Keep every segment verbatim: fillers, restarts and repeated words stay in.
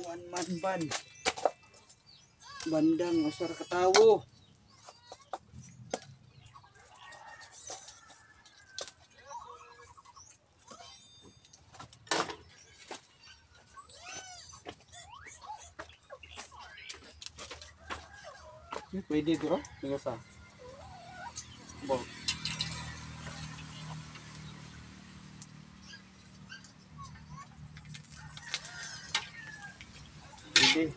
One man ban. Bandang usar katawo. Ini pwede ito, oh? Tingnan sa. Bo. Pwede.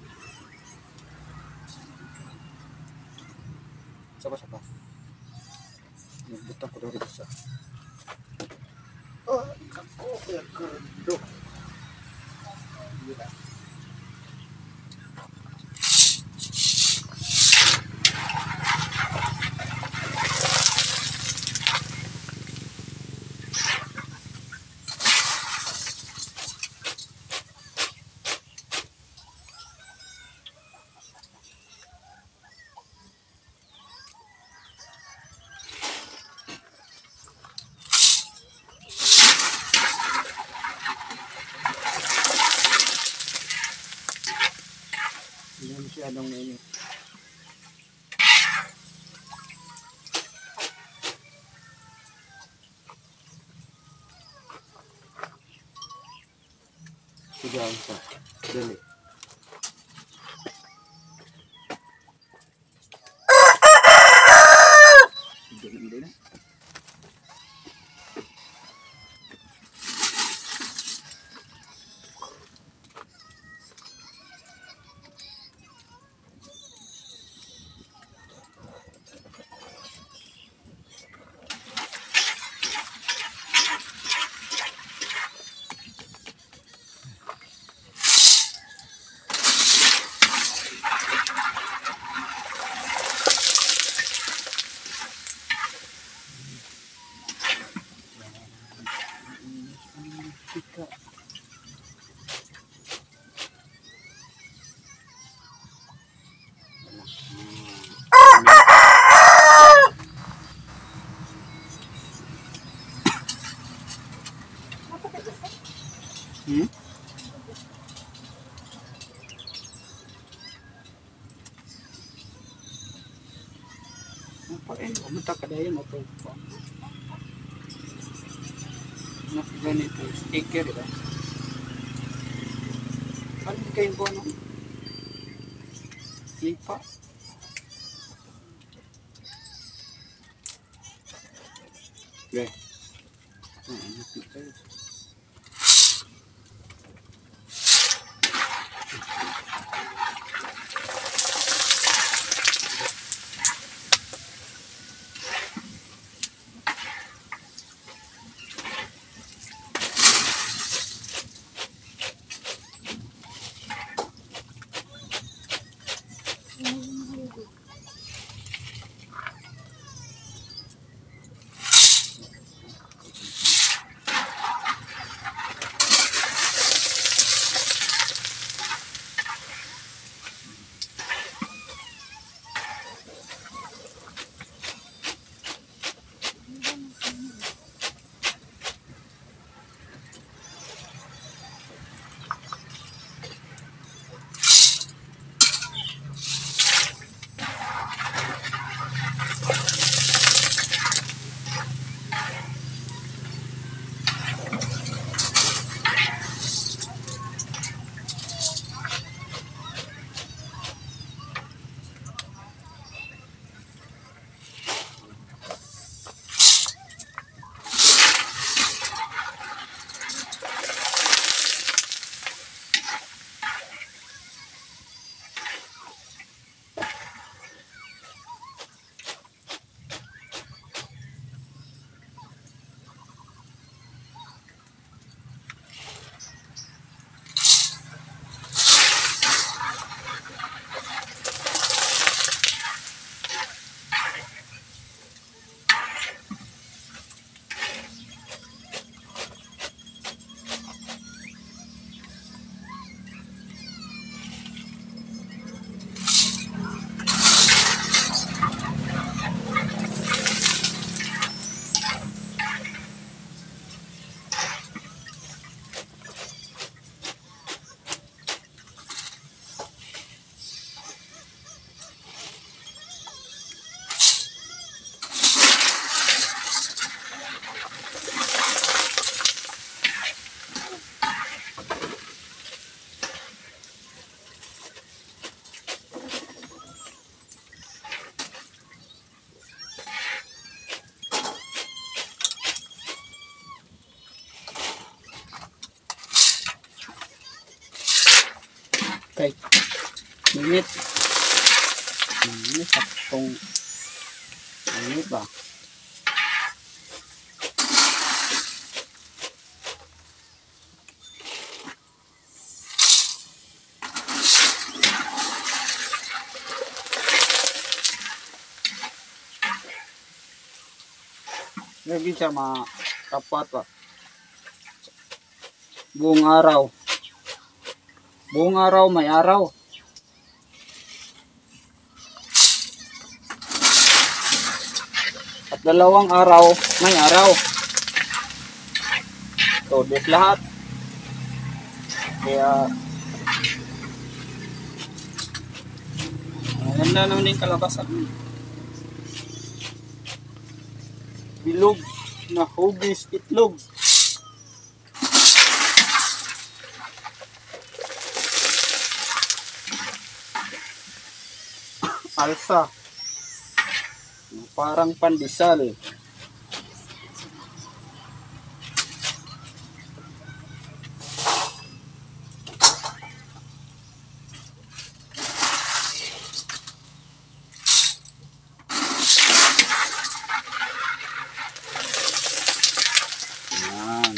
Sapa-sapa. Nagbuta ko dari bisa. Oh, ako ya kerdo. Gila. Hindi masyadong mainit. Sige, sa dali. Hindi na. Ika. Hmm? Apa eh? Umunta ka dahil mo ito. Mas ganito. Sticker, diba? Ano kayo po, no? Lipa. Okay. Ah, inapit tayo. Okay. Minit. Minit. Saktong minit ba? Lagi siya makapat ba? Buong araw. Buong araw may araw. At dalawang araw may araw. So, this lahat. Kaya maganda naman yung kalabasan. Bilog na hugis itlog. Alsa. Parang pandesal. Yan.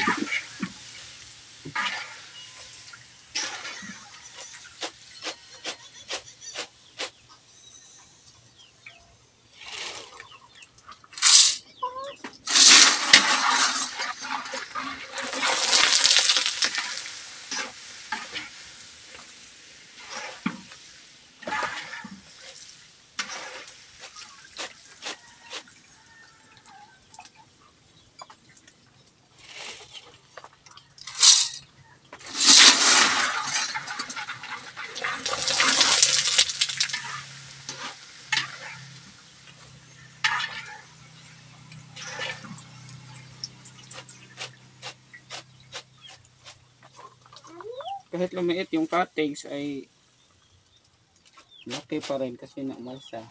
Kahit lumiit yung cuttings ay laki pa rin kasi naumalsa.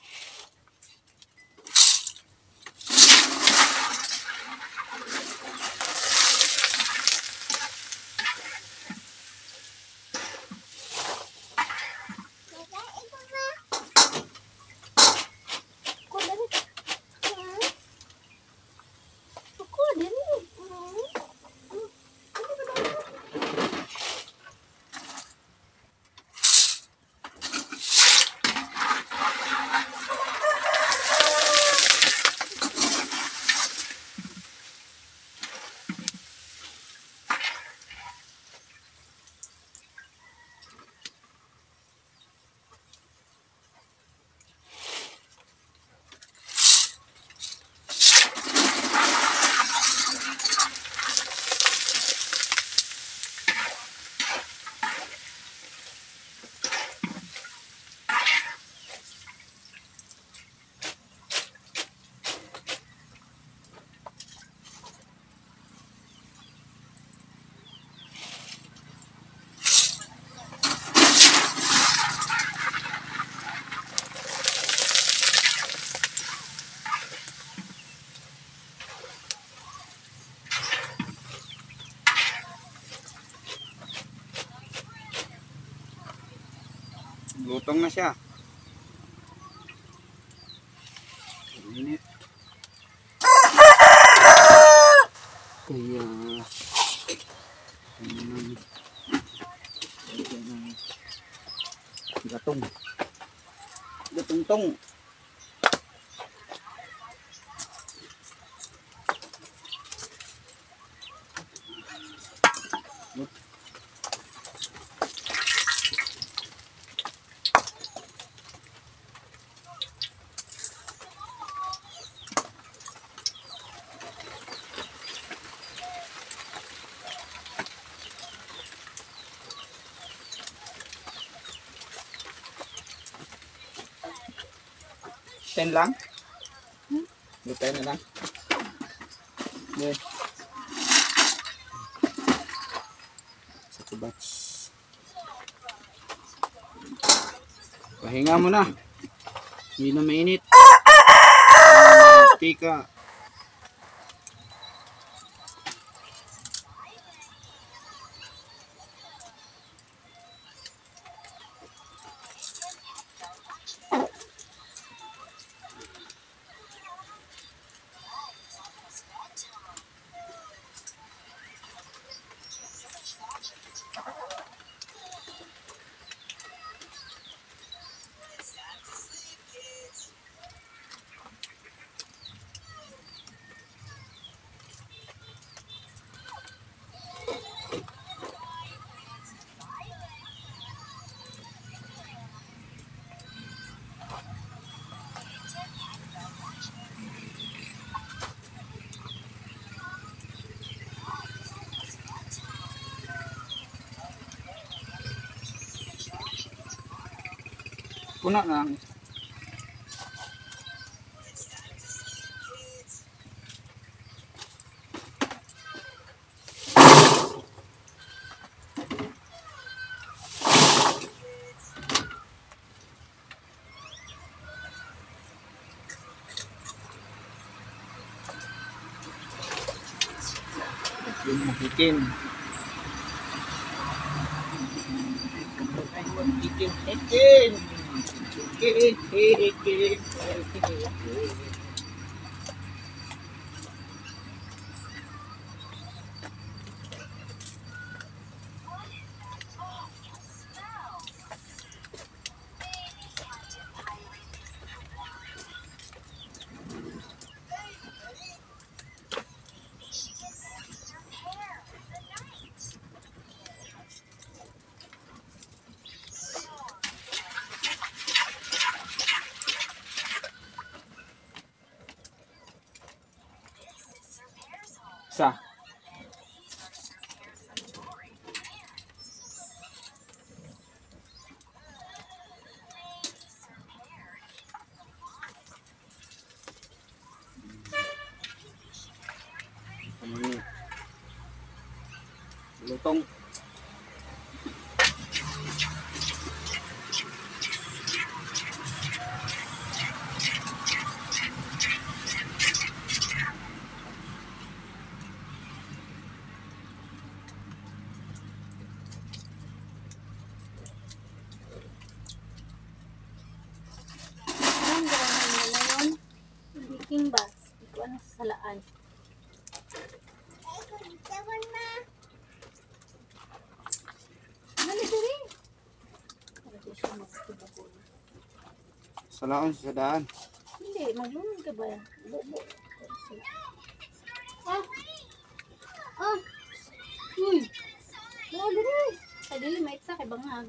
Lutong na siya. Init. Kaya um, gatong. Gatong-tong. Ten lang? Hmm? Lutay na lang. Okay. Satu batch. Pahinga mo na. Hindi na mainit. Tika. Puna na. Yung makikin. Ay, makikin. Hikin. Hikin. Hikin. Hikin. Sa. Hmm. Lutong. Biking bas, ito ang salaan. Nali diri. Salaon sa daan. Hindi, maglunod ka ba? Bubo. Ah. Ah. Hmm. Wala diri. Sa dili maitsa kay bangag.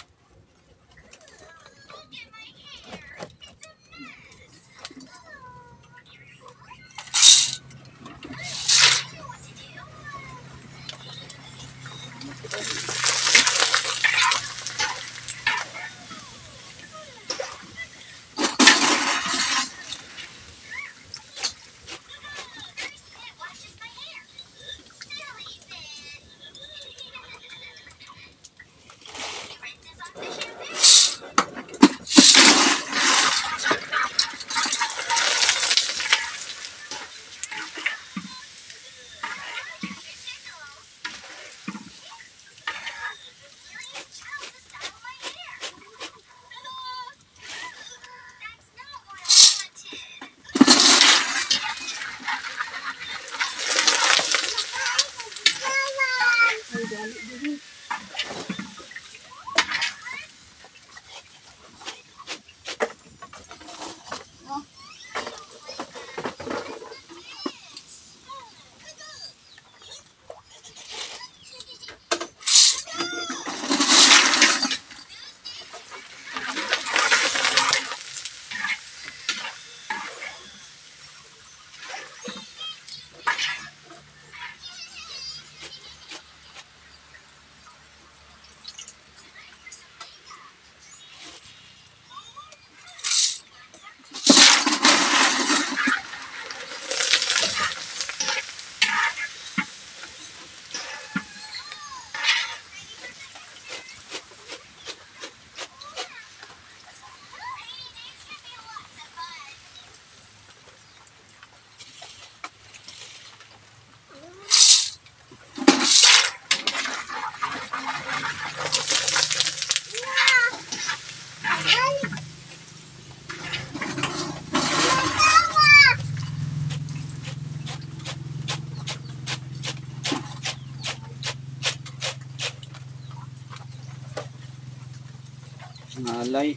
Nangalay.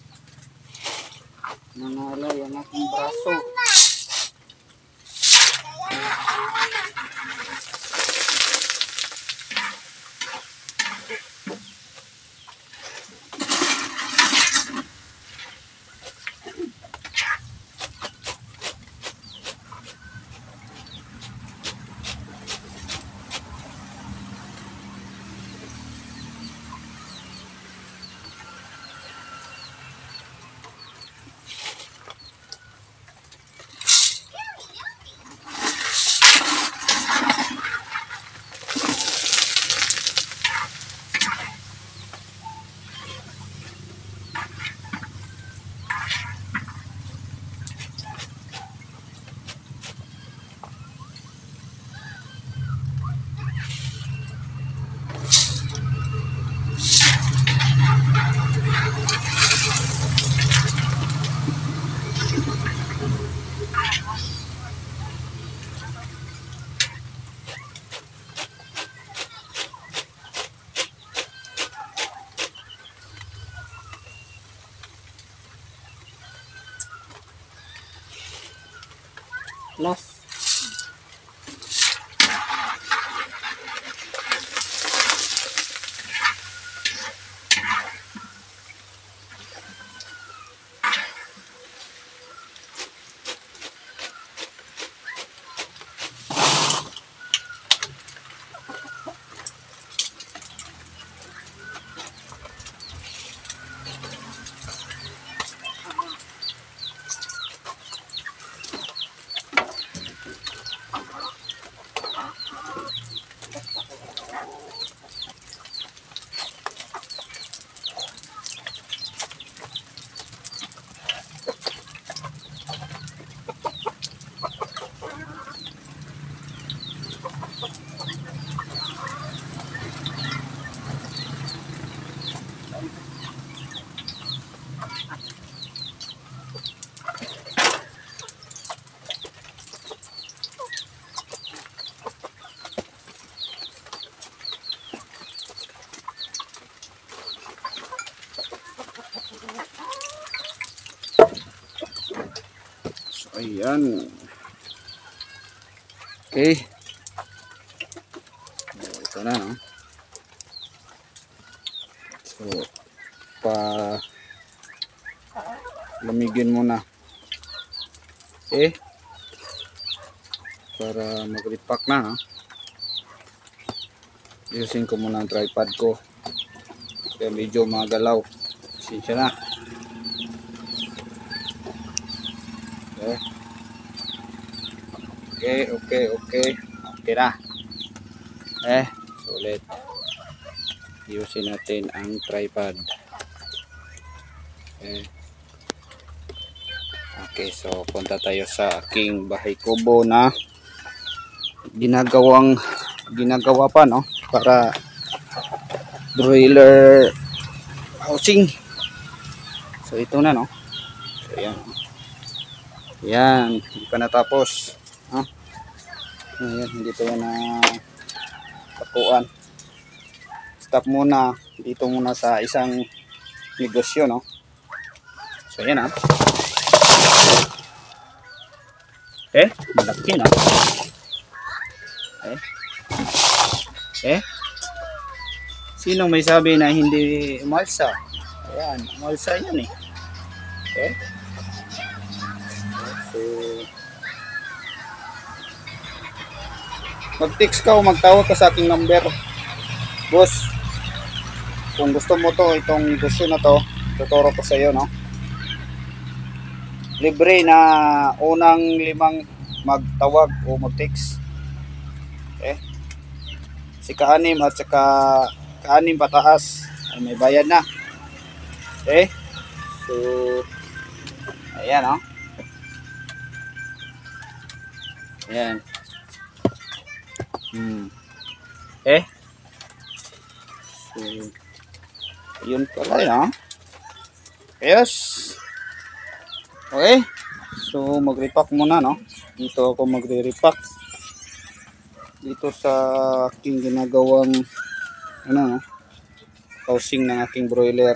Nangalay ang aking braso. Last. Ayan. Okay. So, ito na, no? So, pa lamigin muna. Okay. Para mag-repack na, no? Ayusin ko muna ang tripod ko. Kaya medyo magalaw. Pasensya na. Okay. Okay, okay, okay. Okay na. Eh, sulit. Ayusin natin ang tripod. Okay. Okay, so punta tayo sa aking bahay kubo na ginagawang ginagawa pa, no, para broiler housing. So ito na, no. So yan. Yan, hindi pa natapos. Ha? Ayan, hindi pa yan na pakuan. Stop muna dito muna sa isang negosyo, no. So yan, ha. Eh, malaki na. Eh. Eh. Sino may sabi na hindi umalsa? Ayan, umalsa yan eh. Eh. So, mag-text ka o magtawag ka sa aking number, boss, kung gusto mo to, itong negosyo na to, tuturo ko sa iyo, no. Libre na unang limang magtawag o mag-text. Okay. Si kaanim at saka kaanim pataas ay may bayad na. Okay. So, ayan, no. Ayan. Hmm. Eh. So, yun pala, no. Yes. Okay. So, mag-repack muna, no. Dito ako magre-repack. Dito sa aking ginagawang ano, no, housing ng aking broiler.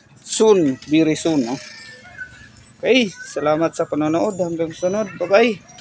Soon, very soon, no. Okay. Salamat sa panonood. Hanggang sunod. Bye-bye.